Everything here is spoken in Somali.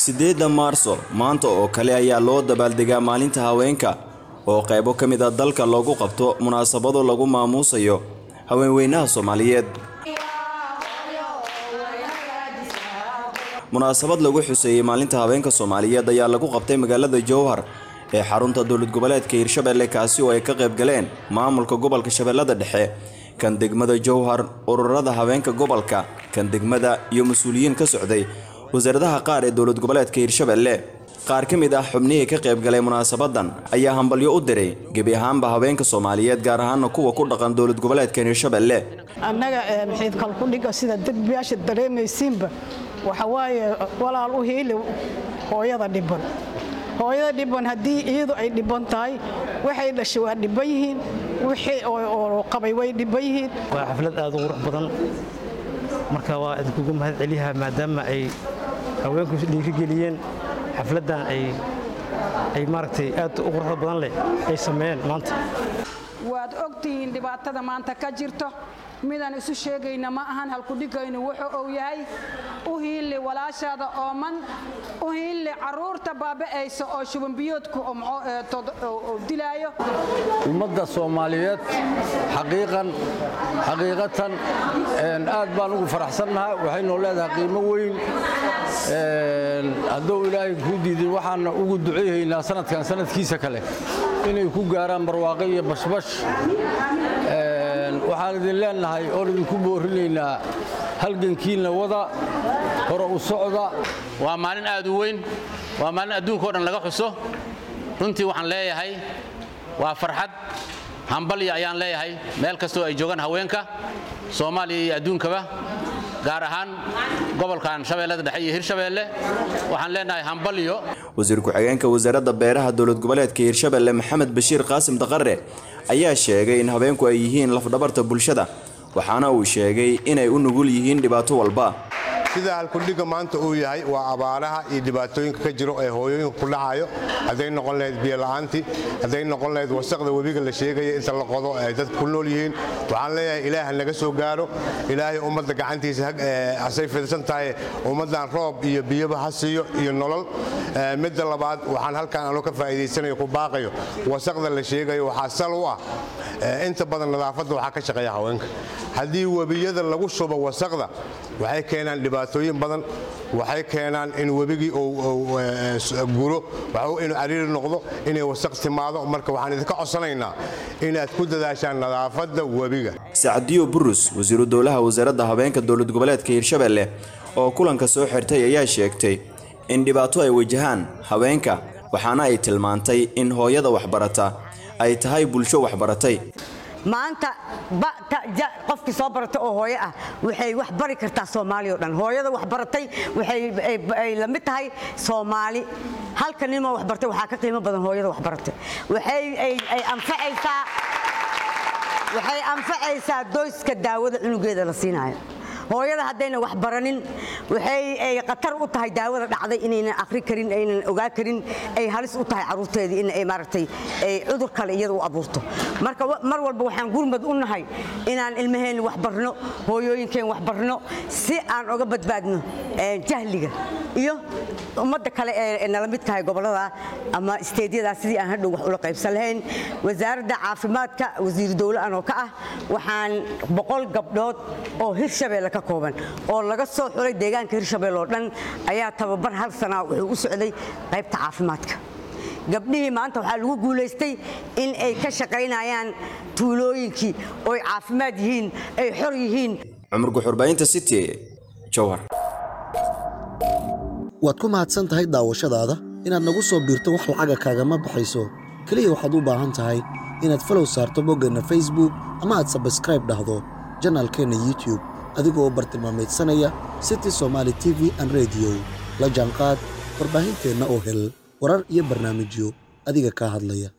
8 Maarso maanta oo kale ayaa loo dabaaldegaa maalinta haweenka oo qaybo ka mid ah dalka lagu qabto munaasabado lagu maamuusayo haweenweynaha Soomaaliyeed. Munaasabad lagu xuseeyay maalinta haweenka Soomaaliyeed ayaa lagu qabtay magaalada Jowhar ee xarunta dowlad goboleedka Hirshabelle kaasi oo ay ka qayb galeen maamulka gobolka Shabeellada Dhexe kan degmada Jowhar ururada haweenka gobolka kan degmada iyo mas'uuliyiin ka socday wasaaradda qaar ee dowlad goboleedka Hirshabelle. qaar ka mid ah xubnihii ka qayb galay munaasabadan ayaa hambalyo u diray gebi ahaanba haweenka Soomaaliyeed gaar ahaan kuwa ku dhaqan dowlad goboleedka Hirshabelle. annaga maxay kala ku dhigo sida degbiyaasha dareemaysiinba waxa waaye walaal u heeli hooyada dhiban haddii iyadu ay dhiban tahay waxay dhashay waa dhiban yihiin wixii oo qabay way dhiban yihiin. waa xaflad aad u qurux badan marka waa idinku mahad celiyaha maadaama ay haweenku dhiirigeliyeen xafladan ay maartay aad u qurux badan leh ay sameeyeen maanta. waad ogtihiin dhibaatada maanta ka jirto midaan isu sheegayna ma ahan halku dhigayno wuxuu uu yahay u hiili walaashada ooman u hiili caruurta baaba'aysa oo shuban biyoodku dilaayo ummadda Soomaaliyeed xaqiiqatan aad baan ugu faraxsanahay waxaynu leedahay qiimo weyn hadduu Ilaahay ku diidin waxaan ugu duceeynaa sanadkan sanadkiisa kale inay ku gaaraan barwaaqo iyo bashbash waxaan idin leenahay oo idinku boorinaynaa halgankiina wada hore u socda. waa maalin aad u weyn waa maalin adduunka oo dhan laga xuso runtii waxaan leeyahay waa farxad hambalyo ayaan leeyahay meel kasta oo ay joogan haweenka Soomaaliya iyo adduunkaba gaar ahaan gobolkan Shabeellada Dhexe iyo Hirshabelle waxaan leenahay hambalyo. wasiir ku-xigeenka wasaaradda beeraha dowlad goboleedka Hirshabelle Maxamed Bashiir Qaasim Daqare ayaa sheegay in haweenku ay yihiin laf-dhabarta bulshada waxaana uu sheegay inay u nugul yihiin dhibaato walba. sida halku dhiga maanta uu yahay waa abaaraha iyo dhibaatooyinka ka jiro ee hooyooyinka ku dhacayo haday noqon lahayd biyo la'aanti haday noqon lahayd wasaqda webiga la sheegay inta la qodo ay dad ku nool yihiin waxaan leeyahay ilaahay naga soo gaaro ilaahay ummadda gacantiisa asay fidsan tahay ummadan roob iyo biyaba hasiyo iyo nolol. midda labaad waxaan halkaan aan ka faa'iideysanayo ku baaqayo wasaqda la sheegayo waxa sal u ah inta badan nadaafadda waxa ka shaqeeya haweenka haddii webiyada lagu shubo wasaqda waxay keenaan dhibaatooyin badan waxay keenaan in webigi uu guro waxa uu cariiri noqdo inay wasaq timaado marka waxaan idinka codsanaynaa inaad ku dadaashaan nadaafadda webiga. Saadiyo Burus wasiiru dowlaha wasaaradda haweenka dowlad goboleedka Hirshabelle oo kulanka soo xirtay ayaa sheegtay in dhibaato ay wajahaan haweenka waxaana ay tilmaantay in hooyada waxbarata ay tahay bulsho waxbaratay. maanta qofkii soo baratay oo hooyo ah waxay wax bari kartaa Soomaaliya oo dhan. hooyada wax baratay waxay la mid tahay Soomaali halka nimo wax bartay waxa ka qiimo badan hooyada wax baratay waxay anfacaysaa doyska daawada cunugeeda la siinayo. hooyada hadayna wax baranin waxay qatar u tahay daawada dhacday inayna akhri karin aynan ogaa karin ay halis u tahay caruurteedii in ay maartay ay cudur kale iyada u abuurto. marka mar walba waxaan gurmad u nahay inaan ilmaheen wax barno hooyooyinkeen wax barno si aan uga badbaadno jahliga iyo ummadda kale ee nala mid tahay gobolada ama isteediyada sidii aan hadhow wax ula qaybsan lahayn. wasaaradda caafimaadka wasiir dowladda oo ka ah waxaan 100 gabdhood oo Hirshabelle ka kooban oo laga soo xulay deegaanka Hirshabelle oo dhan ayaa tababar hal sano wuxuu u socday qaybta caafimaadka. gabdhihii maanta waxa lagu guuleystay in ay ka shaqeynayaan tuulooyinkii oo ay caafimaad yihiin ay xor yihiin. Cumar Guxurbaynta City Jowhar. waad ku mahadsan tahay daawashadaada inaad nagu soo biirto wax lacaga kaagama baxayso kaliya waxaad u baahan tahay inaad follow saarto boggana Facebook ama aad subscribe dhahdo channelkeena YouTube adigoo bartilmaameedsanaya City Somali TV and Radio la jaanqaad warbaahinteena oo hel warar iyo barnaamijyo adiga ka hadlaya.